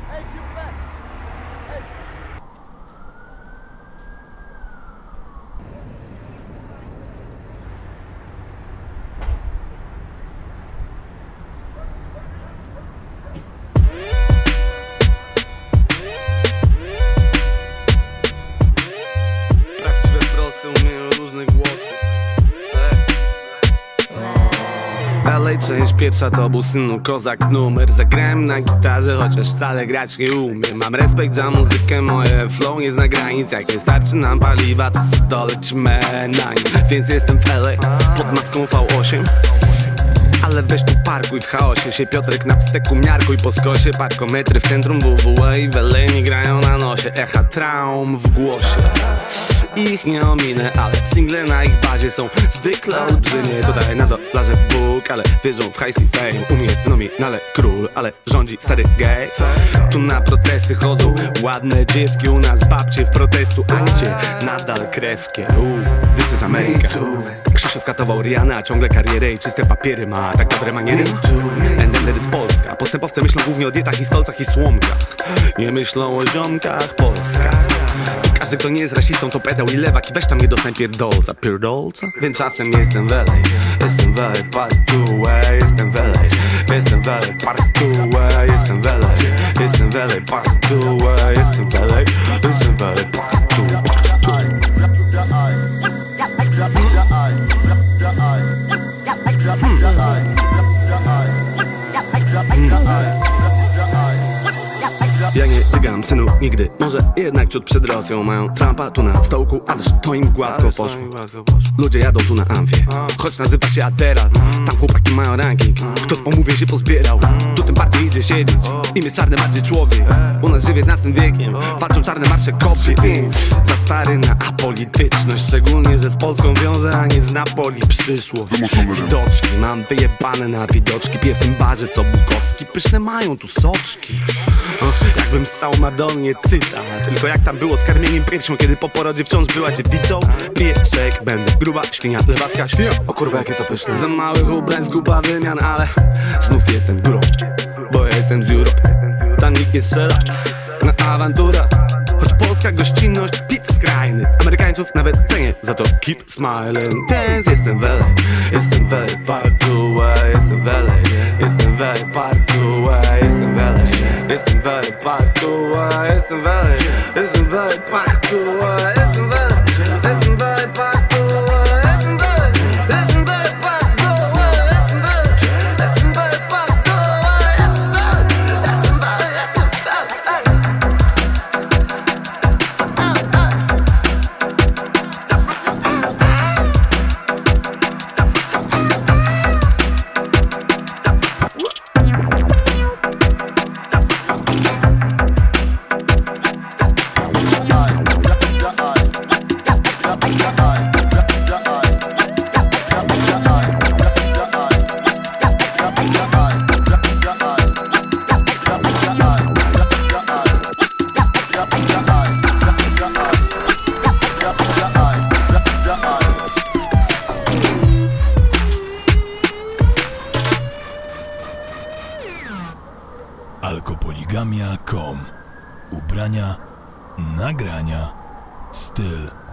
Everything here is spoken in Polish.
Umieją różne głosy. Dalej część pierwsza to był synu kozak numer. Zagrałem na gitarze, chociaż wcale grać nie umiem. Mam respekt za muzykę, moje flow nie zna granic. Jak nie starczy nam paliwa, to sobie dolecimy na nim. Więc jestem w LA, pod maską V8. Ale weź tu parkuj w chaosie się Piotrek na wsteku miarkuj po skosie. Parkometry w centrum WWE i w LA nie grają na nosie. Echa traum w głosie. Ich nie ominę, ale single na ich bazie są zwykle olbrzymie. Tutaj na dolarze Bóg, ale wierzą w hajs i fame. Umie w nominale król, ale rządzi stary gej. Tu na protesty chodzą ładne dziewki. U nas babcie w protestu akcie nadal krewkie. This is America. Krzysiu skatował Rihanna, ciągle karierę i czyste papiery ma. Tak dobre maniery. And then there is Polska. Postępowcy myślą głównie o dietach i stolcach i słomkach. Nie myślą o ziomkach, Polska. Każdy, kto nie jest rasistą, to pedał i lewak. I weź tam nie dostań pierdolca. Pierdolca? Więc czasem jestem w LA. Jestem w LA, partu, jestem w LA. Jestem w LA, partu, jestem w LA. Jestem w LA, partu, jestem w LA. Jestem w LA, partu, Ja nie tygam, synu, nigdy. Może jednak ciut przed Rosją. Mają Trumpa tu na stołku, ależ to im gładko poszło. Ludzie jadą tu na amfie, choć nazywa się Adera. Tam chłopaki mają ranking, kto z pomówień się pozbierał. Tu tym bardziej idzie siedzieć, im jest czarny bardziej człowiek. U nas żyje XIX wiekiem, walczą czarne marsze kobiet. Za stary na apolityczność, szczególnie, że z Polską wiąże, a nie z Napoli przyszło. Widoczki, mam wyjebane na widoczki. Piję w tym barze co Bukowski, pyszne mają tu soczki. Jakbym ssał Madonnie cyca. Tylko jak tam było z karmieniem piersią, kiedy po porodzie wciąż była dziewicą. Pieszek, będę gruba, świnia, lewacka świnia. O kurwa, jakie to pyszne. Za małych ubrań, zguba wymian, ale znów jestem górą, bo ja jestem z Europy. Tam nikt nie strzela na awantura. Choć polska gościnność, pizz skrajny. Amerykańców nawet cenię, za to keep smiling. Więc jestem w LA, jestem w LA, partu, jestem w LA. Jestem w LA, partu, jestem w LA. Jestem w LA, partu, jestem w LA. Jestem w LA, partu, jestem w LA. Jestem w LA, partu, jestem w LA. Jestem w LA, partu, jestem w LA. Jestem w LA, partu, jestem w LA. Jestem w LA, jestem w LA. Alkopoligamia.com. Ubrania, nagrania, styl.